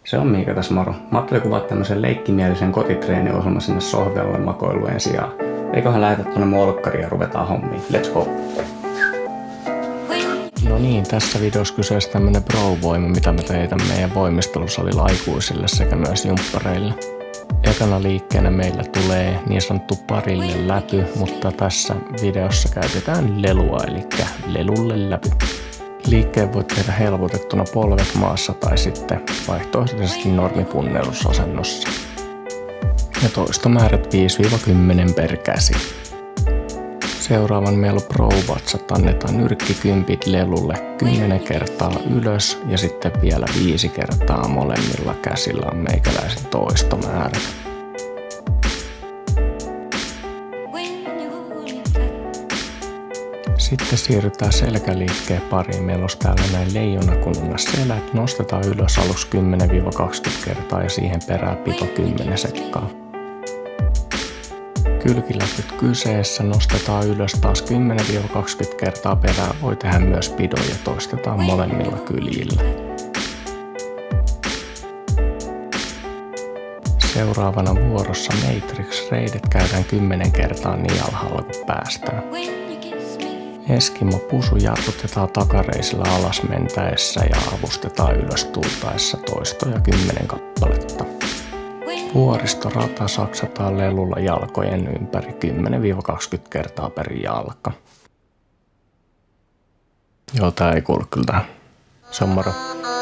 Se on Miika tässä moro. Mä ajattelin kuvata tämmösen leikkimielisen kotitreeni-ohjelman sinne sohvalle makoilujen sijaan. Eiköhän lähetä tuonne molkkariin ja ruvetaan hommiin. Let's go! No niin, tässä videossa kyseessä tämmönen pro-voima, mitä me teetään meidän voimistelusalilla aikuisille sekä myös jumppareille. Ekana liikkeenä meillä tulee niin sanottu parille läpy, mutta tässä videossa käytetään lelua, eli lelulle läpy. Liikkeen voit tehdä helpotettuna polvet maassa tai sitten vaihtoehtoisesti normipunnerusasennossa. Ja toistomäärät 5-10 per käsi. Seuraavan meillä on pro-vatsat, annetaan nyrkkikympit lelulle 10 kertaa ylös ja sitten vielä 5 kertaa molemmilla käsillä on meikäläisen toistomäärät. Sitten siirrytään selkäliikkeen pariin. Meillä on täällä näin leijonakuningas selät. Nostetaan ylös aluksi 10-20 kertaa ja siihen perään pito 10 sekkaa. Kylkiläpyt kyseessä, nostetaan ylös taas 10-20 kertaa perään. Voi tehdä myös pidon ja toistetaan molemmilla kyljillä. Seuraavana vuorossa Matrix-reidet käydään 10 kertaa niin alhaalla kuin päästään. Eskimo pusu jarrutetaan takareisilla alas mentäessä ja avustetaan ylös tultaessa toistoja 10 kappaletta. Vuoristorata saksataan lelulla jalkojen ympäri 10-20 kertaa per jalka. Joo, tää ei kuulu kyllä tähän. Se on moro.